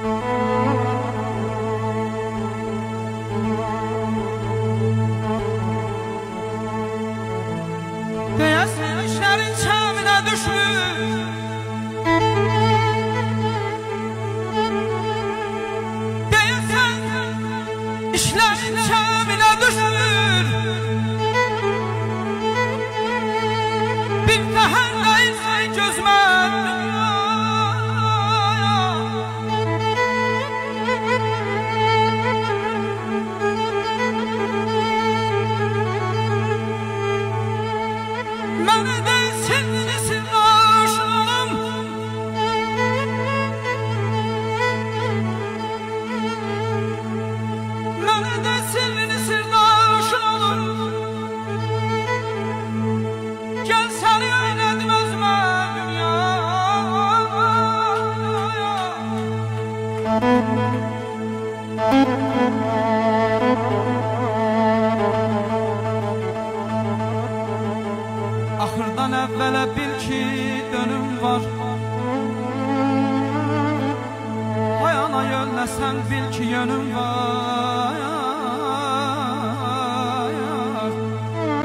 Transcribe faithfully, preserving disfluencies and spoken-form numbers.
Deyəsən işlərin çəminə düşmür, deyəsən işlərin çəminə düşmür. Bir təhəlləyirsən gözmə mənə deyilsin nesin aşığım, mənə deyilsin nesin aşığım. Gəl səni eylədim özümə dünya. Axırdan əvvələ bil ki dönüm var, hayana yönləsən bil ki yönüm var.